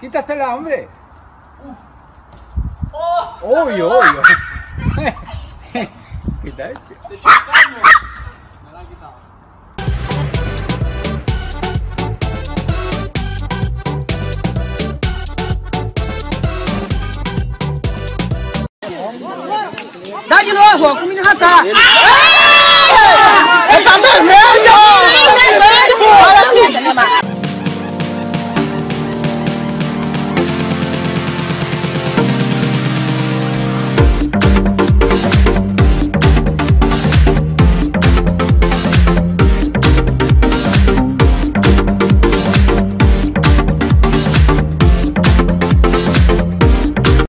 Quítasela, hombre. Obvio, obvio. Quita este. Te chocamos. Me la han quitado. Dá de novo, ó, comigo já tá. Ele tá vermelho! Olha aqui,